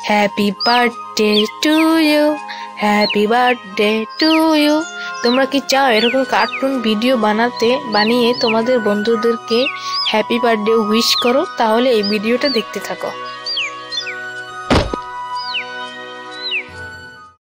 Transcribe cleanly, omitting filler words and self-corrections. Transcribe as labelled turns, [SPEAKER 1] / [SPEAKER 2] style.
[SPEAKER 1] Happy birthday to you, happy birthday to you. তোমরা কি চাও এরকম কার্টুন ভিডিও বানিয়ে তোমাদের বন্ধুদেরকে হ্যাপি বার্থডে উইশ করো? তাহলে এই ভিডিওটা দেখতে থাকো।